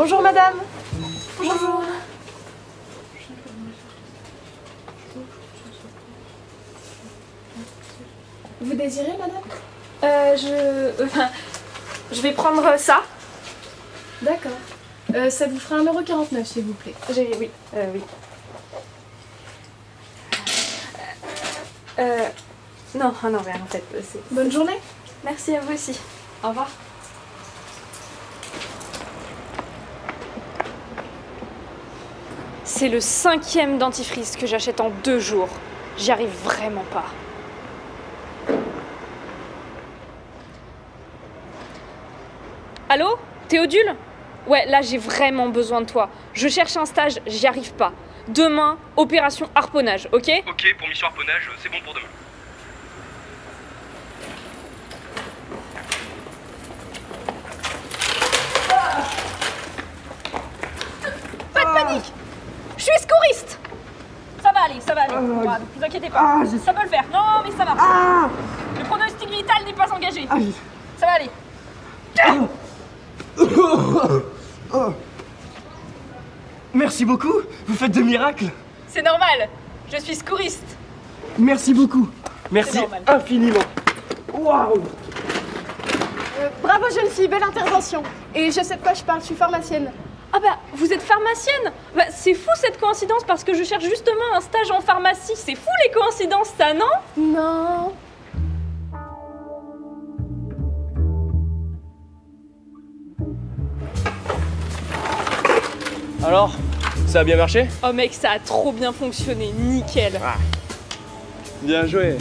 Bonjour madame. Bonjour. Vous désirez madame? Je vais prendre ça. D'accord. Ça vous fera 1,49 € s'il vous plaît. Oui. Non, rien en fait. Bonne journée. Merci à vous aussi. Au revoir. C'est le 5e dentifrice que j'achète en 2 jours. J'y arrive vraiment pas. Allô? Théodule? Ouais, là j'ai vraiment besoin de toi. Je cherche un stage, j'y arrive pas. Demain, opération harponnage, ok? Ok, pour mission harponnage, c'est bon pour demain. Pas de panique! Je suis secouriste! Ça va aller. Ne vous inquiétez pas. Ça peut le faire. Non, mais ça va. Le pronostic vital n'est pas engagé. Ça va aller. Merci beaucoup, vous faites de miracles. C'est normal. Je suis secouriste. Merci beaucoup. Merci normal. infiniment. Waouh. Bravo jeune fille, belle intervention. Et je sais de quoi je parle, je suis pharmacienne. Ah bah, vous êtes pharmacienne? Bah, c'est fou cette coïncidence parce que je cherche justement un stage en pharmacie. C'est fou les coïncidences, ça, non? Non. Alors, ça a bien marché? Oh mec, ça a trop bien fonctionné, nickel. Bien joué.